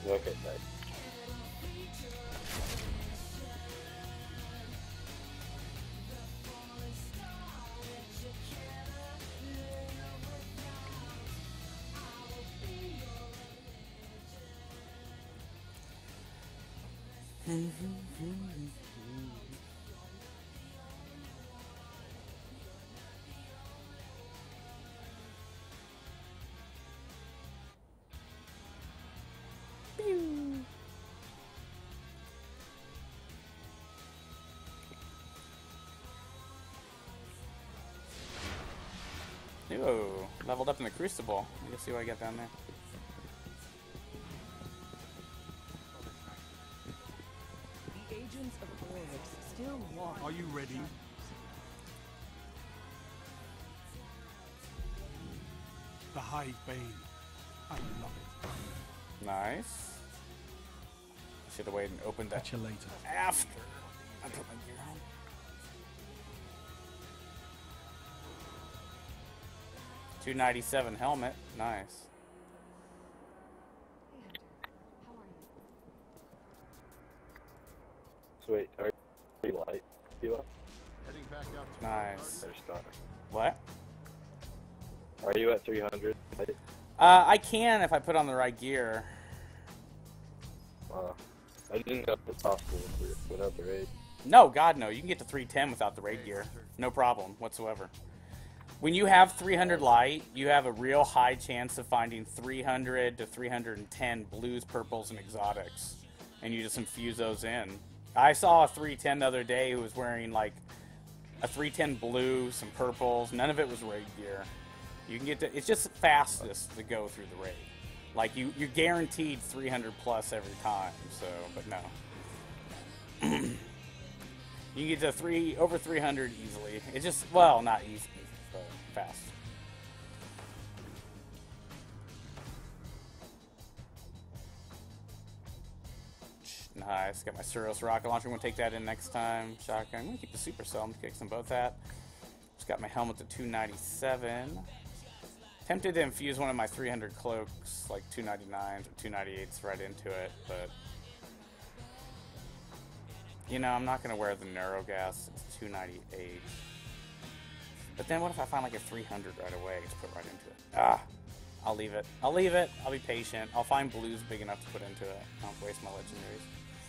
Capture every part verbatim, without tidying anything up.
Okay, nice. Ooh, leveled up in the Crucible. Let's see what I get down there. The agents of Oryx still want. Are you ready? The Hive Bane. I love it. Nice. Should have waited and opened that Catch you later. after I put my gear on. two ninety-seven helmet. Nice. So wait, are you light? You up? Heading back out to Nice. There's Star. What? Are you at three hundred? Light? Uh, I can if I put on the right gear. Uh, I didn't know if it was possible with- without the raid. No, God, no. You can get to three ten without the raid gear. No problem whatsoever. When you have three hundred light, you have a real high chance of finding three hundred to three ten blues, purples, and exotics. And you just infuse those in. I saw a three ten the other day who was wearing like a three ten blue, some purples. None of it was raid gear. You can get to, it's just fastest to go through the raid. Like you, you're guaranteed three hundred plus every time. So, but no. You can get to three over three hundred easily. It's just, well, not easy, but fast. Nice. Got my Suros rocket launcher. I'm gonna take that in next time. Shotgun. I'm gonna keep the supercell. I'm gonna kick them both at. Just got my helmet to two ninety-seven. Tempted to infuse one of my three hundred cloaks, like two ninety-nines or two ninety-eights, right into it, but you know, I'm not gonna wear the Neurogas. It's two ninety-eight. But then what if I find like a three hundred right away? Just put right into it. Ah, I'll leave it. I'll leave it. I'll be patient. I'll find blues big enough to put into it. I don't waste my legendaries.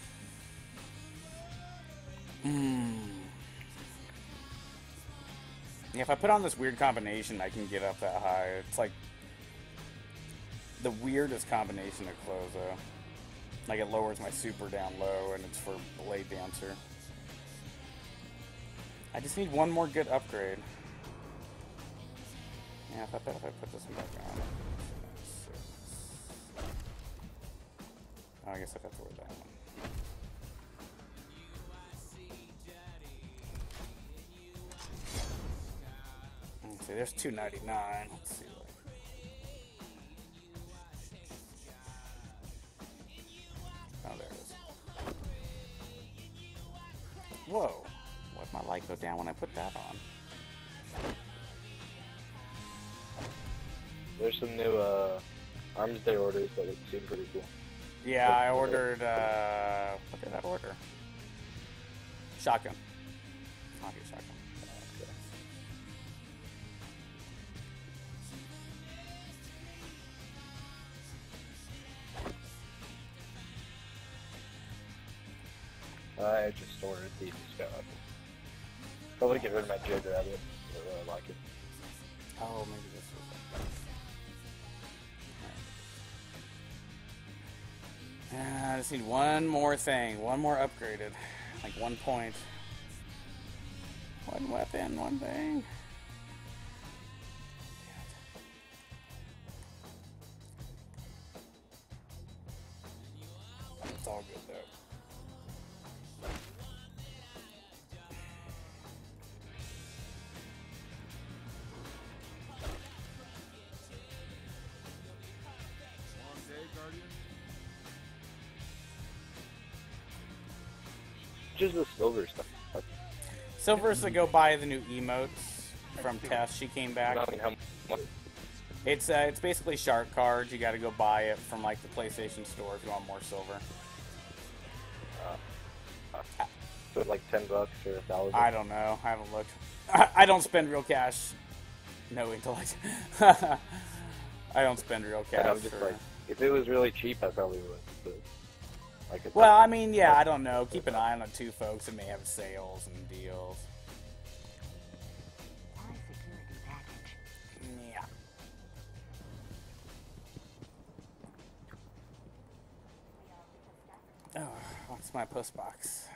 Hmm. Yeah, if I put on this weird combination, I can get up that high. It's like the weirdest combination of clothes, though. Like it lowers my super down low, and it's for Blade Dancer. I just need one more good upgrade. Yeah, if I bet if I put this one back on. Oh, I guess I have to wear that one. Let's see, there's two ninety-nine. Let's see. Oh, there it is. Whoa. Why'd my light go down when I put that on? There's some new uh, Arms Day orders that look seem pretty cool. Yeah, I ordered, uh, what did I order? Shotgun. I'll get shotgun. I just ordered the Scout. Probably get rid of my Jade Rabbit. I really like it. Oh, maybe this was it. Uh, I just need one more thing. One more upgraded. Like one point. One weapon, one thing. It's all good, though. Just the silver stuff. Silver's to go buy the new emotes from Tess. She came back. I mean, how much? It's uh, it's basically shark cards. You got to go buy it from like the PlayStation Store if you want more silver. Uh, uh, so like ten bucks or a thousand. I don't know. I haven't looked. I, I don't spend real cash. No intellect. I don't spend real cash. And I'm just for... like, if it was really cheap, I probably would. But like it's well, not, I mean, yeah, I don't know. Keep an eye on it too, folks. It may have sales and deals. Yeah. Oh, what's my post box?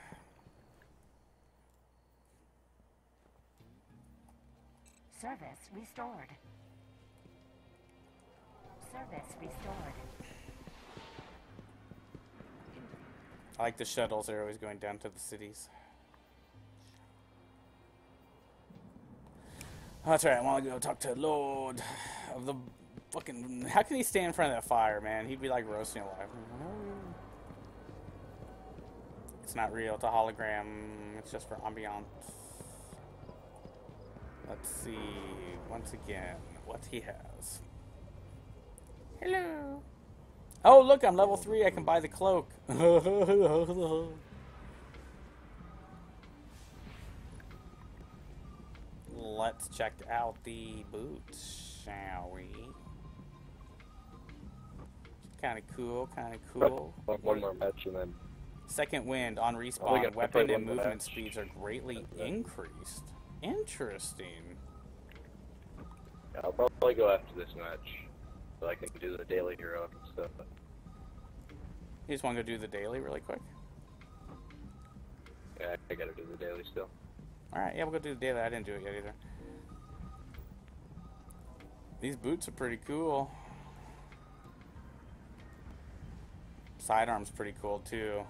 Service restored. Service restored. I like the shuttles. They're always going down to the cities. Oh, that's right. I want to go talk to Lord of the fucking... How can he stand in front of that fire, man? He'd be like roasting alive. It's not real. It's a hologram. It's just for ambiance. Let's see. Once again, what he has. Hello. Oh, look, I'm level three. I can buy the cloak. Let's check out the boots, shall we? Kind of cool, kind of cool. One more match and then... Second wind on respawn. Oh, got, Weapon and one movement match. speeds are greatly increased. Interesting. Yeah, I'll probably go after this match so I can do the daily hero and stuff. You just want to go do the daily really quick? Yeah, I gotta do the daily still. Alright, yeah, we'll go do the daily. I didn't do it yet either. These boots are pretty cool. Sidearm's pretty cool too.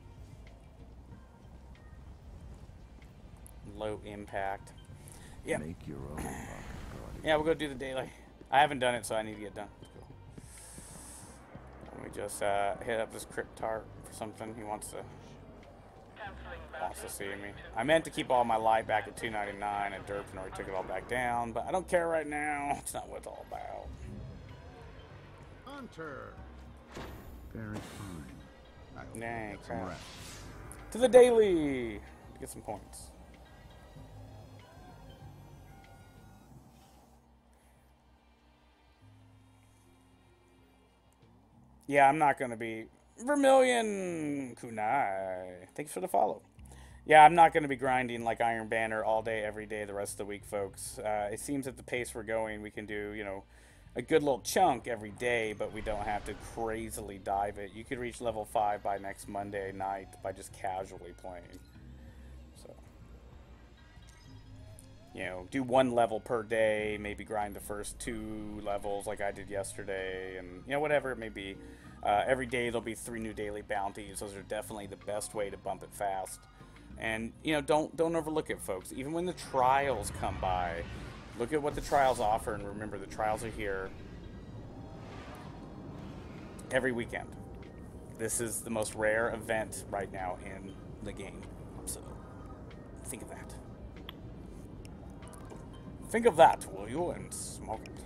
Low impact. Yeah. Make your own luck, Guardian. Yeah, we'll go do the daily. I haven't done it, so I need to get done. Cool. Let me just uh, hit up this Cryptarch for something. He wants to wants to see me. I meant to keep all my light back at two ninety-nine and Derp and already took it all back down, but I don't care right now. It's not what it's all about. Hunter. Very fine. I hope Nah, you get some crap. rest. To the daily! Get some points. Yeah, I'm not going to be... Vermilion Kunai. Thanks for the follow. Yeah, I'm not going to be grinding like Iron Banner all day, every day, the rest of the week, folks. Uh, it seems at the pace we're going, we can do, you know, a good little chunk every day, but we don't have to crazily dive it. You could reach level five by next Monday night by just casually playing. So, you know, do one level per day, maybe grind the first two levels like I did yesterday, and, you know, whatever it may be. Uh, every day there'll be three new daily bounties. Those are definitely the best way to bump it fast. And, you know, don't don't overlook it, folks. Even when the trials come by, look at what the trials offer, and remember, the trials are here every weekend. This is the most rare event right now in the game. So, think of that. Think of that, will you? And smoke it.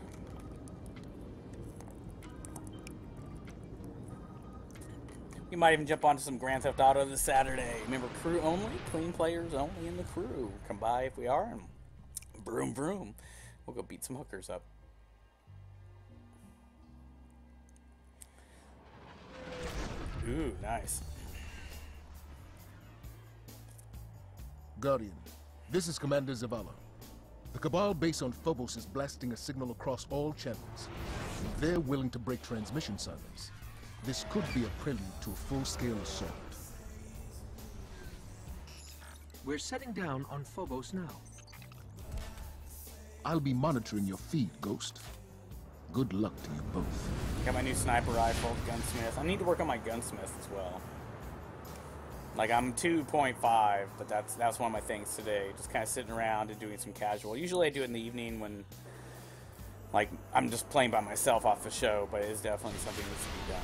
You might even jump onto some Grand Theft Auto this Saturday. Remember, crew only, clean players only in the crew. Come by if we are, and broom, broom. We'll go beat some hookers up. Ooh, nice. Guardian, this is Commander Zavala. The Cabal base on Phobos is blasting a signal across all channels. They're willing to break transmission silence. This could be a prelude to a full-scale assault. We're setting down on Phobos now. I'll be monitoring your feed, Ghost. Good luck to you both. Got my new sniper rifle, gunsmith. I need to work on my gunsmith as well. Like, I'm two point five, but that's that's one of my things today. Just kind of sitting around and doing some casual. Usually I do it in the evening when, like, I'm just playing by myself off the show, but it is definitely something that needs to be done.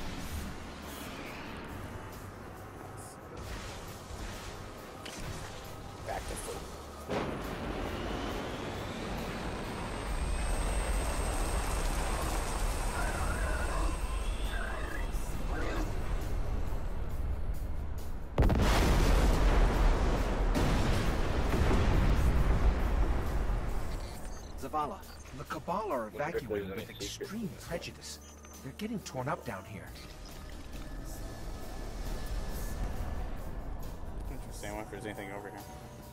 Back to foot. Zavala. The Cabal are Wonder if evacuating there's with any secrets extreme in this one. prejudice. They're getting torn up down here. Interesting. I wonder if there's anything over here.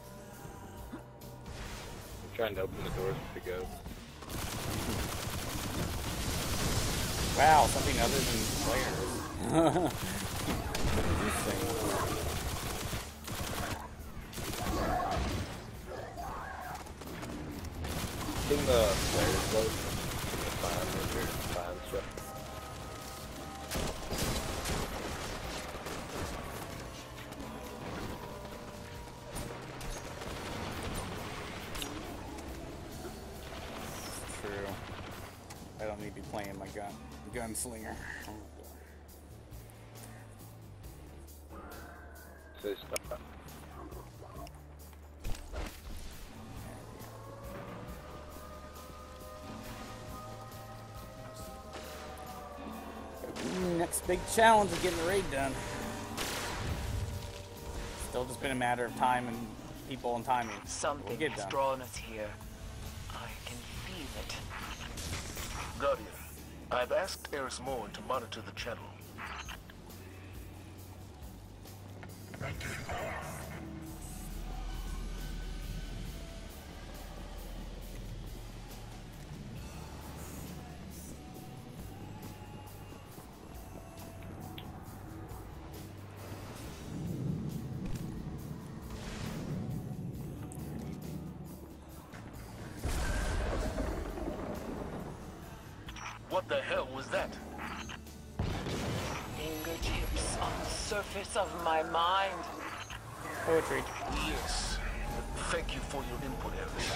I'm trying to open the doors to go. Wow, something other than players. Interesting. I think the players vote. The fine, the fine stuff. True. I don't need to be playing my gun gunslinger. Say stop. Next big challenge is getting the raid done. Still just been a matter of time and people and timing. Something We'll get has done. drawn us here. I can feel it. Guardian, I've asked Eris Morn to monitor the channel. What the hell was that? Fingertips on the surface of my mind. Poetry. Yes. Thank you for your input, Eris.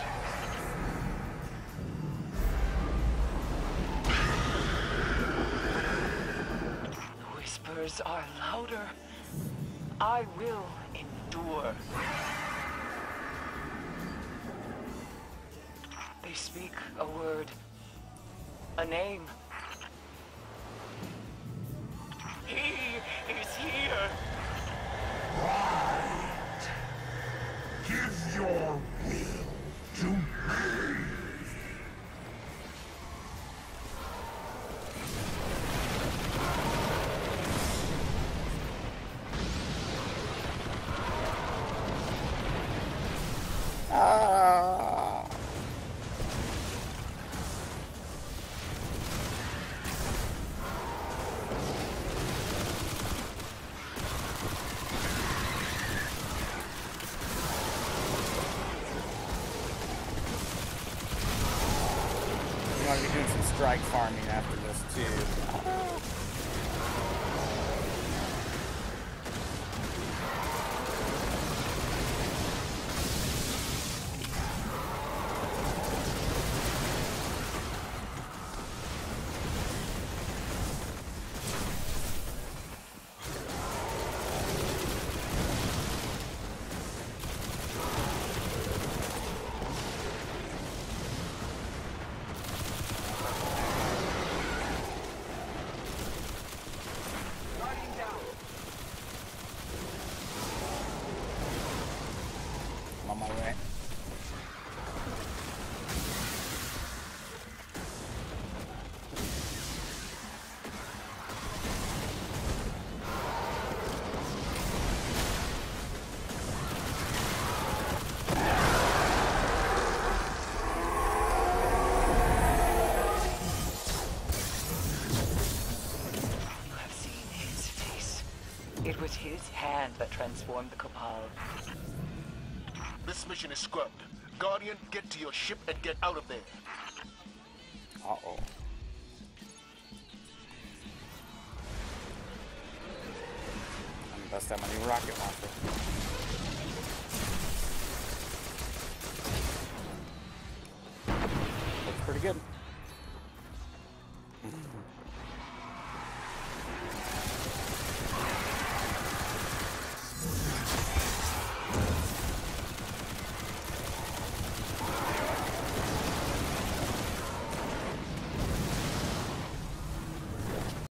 The whispers are louder. I will endure. They speak a word. A name. He is here. Give your will to me. Ah. We're going to be doing some strike farming after this too. I'm on my way. You have seen his face. It was his hand that transformed the Cabal. This mission is scrubbed. Guardian, get to your ship and get out of there. Uh-oh. I'm gonna bust out my new rocket launcher. Looks pretty good.